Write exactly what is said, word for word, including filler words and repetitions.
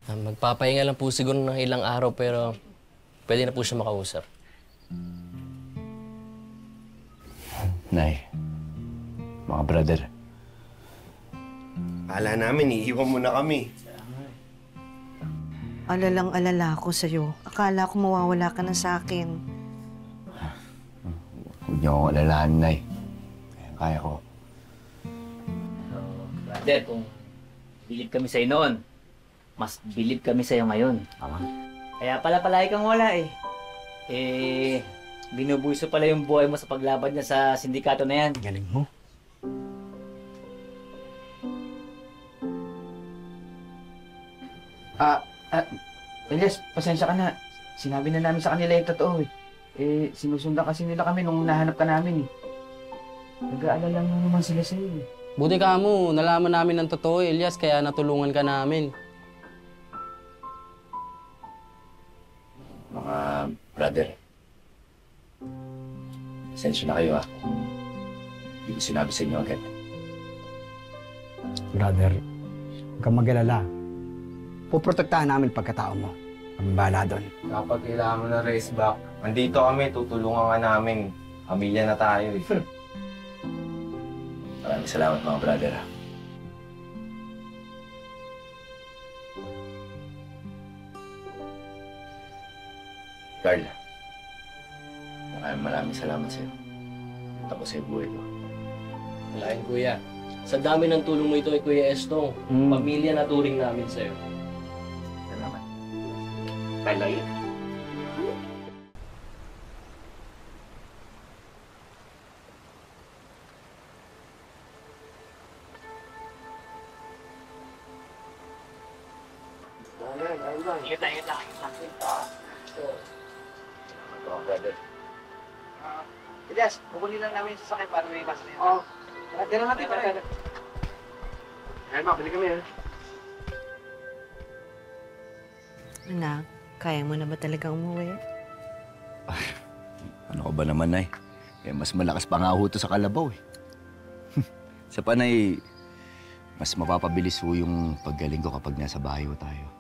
Ah, magpapahinga lang po siguro ng ilang araw pero pwede na po siya makausap. Nay, mga brother. Akala namin, iiwan mo na kami. Alalang-alala ako sa'yo. Akala ko mawawala ka na sa akin. Huwag niyo akong alalahan, Nay. Kaya ko. So, brother, kung bilib kami sa'yo noon, mas bilib kami sa'yo ngayon. Tama. Kaya pala palagi kang wala eh. Eh, binubuiso pala yung buhay mo sa paglaban niya sa sindikato na yan. Galing mo. Ah, ah, Elias, pasensya ka na. Sinabi na namin sa kanila yung totoo eh. Eh, sinusundan kasi nila kami nung nahanap ka namin eh. Nag-aalala lang naman sila sa'yo eh. Buti ka mo, nalaman namin ng totoo, Elias, kaya natulungan ka namin. Mga brother. Pasensya na kayo ah. Hindi ko sinabi sa inyo agad. Brother, huwag kang mag-alala. Puprotektahan namin pagkatao mo. Kami bahala doon. Kapag kailangan mo ng race back, andito kami, tutulungan ka namin. Pamilya na tayo eh. Maraming salamat mga brother ah. Carl, maraming maraming salamat sa'yo. Tapos sa buhay ko. Walain, kuya. Sa dami ng tulong mo ito kay Kuya Estong, Mm. pamilya na turing namin sa'yo. Salamat. Palay. Mga brother. Elias, kukunin lang namin yung sasakyan para may bus na yan. Oo. Tara, tira natin ito rin. Ayan, makabili kami ha. Anak, kaya mo na ba talaga umuwi? Ano ka ba naman, Nay? Eh, mas malakas pa nga ho to sa kalabaw eh. Sa panay, mas mapapabilis ho yung paggaling ko kapag nasa bahay ho tayo.